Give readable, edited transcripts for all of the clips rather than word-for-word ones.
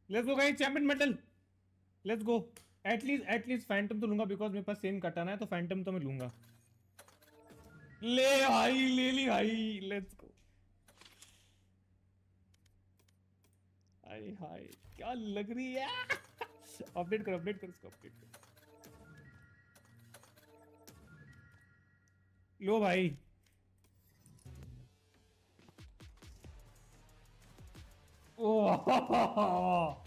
Let's go guys, champion metal, let's go. At least phantom तो लूंगा because मेरे पास same कटाना है, तो फैंटम तो मैं लूंगा। ले भाई, ले ली भाई, लेट्स गो। हाय हाय, क्या लग रही है। अपडेट कर इसको, अपडेट कर। लो भाई। ओ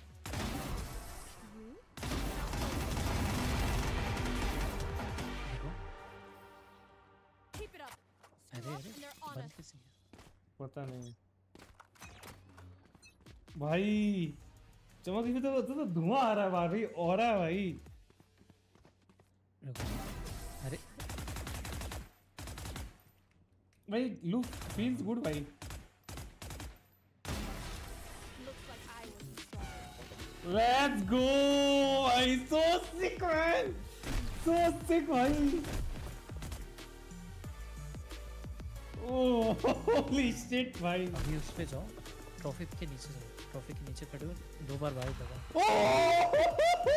देखो। Keep it up. अरे Screw up अरे and they're on बंद us. कैसे किया? पता नहीं भाई। चमक भी तो धुआं आ रहा है बाहर भाई, और रहा है भाई। रुको। अरे भाई लुक फील्स गुड भाई। Looks like I was in trouble. Let's go भाई, सो सिक मैन, सो सिक भाई। ओह होली शिट भाई। अभी उस पे जाओ, ट्रॉफी के नीचे जाओ, ट्रॉफी के नीचे खड़े हो, 2 बार भाई दबा। ओह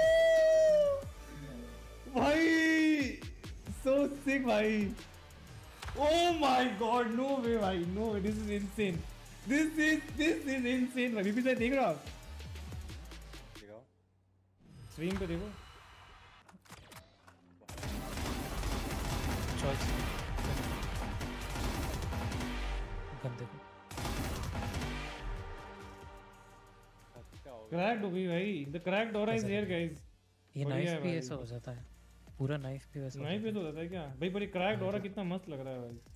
भाई, सो सिक भाई। Oh my god, no way भाई, no way, this is insane, this is insane भाई। बीपी सर देख रहा हो? स्ट्रीम पे देखो। चॉइस गंदे को क्रैक्ड हो गई भाई, the cracked aura is here guys. ये बढ़िया नाइफ है भी भाई। ऐसा हो जाता है, पूरा नाइफ भी वैसा हो नहीं पे जाता तो होता है क्या भाई, पर ये क्रैक्ड हाँ, ऑरा जो- कितना मस्त लग रहा है भाई।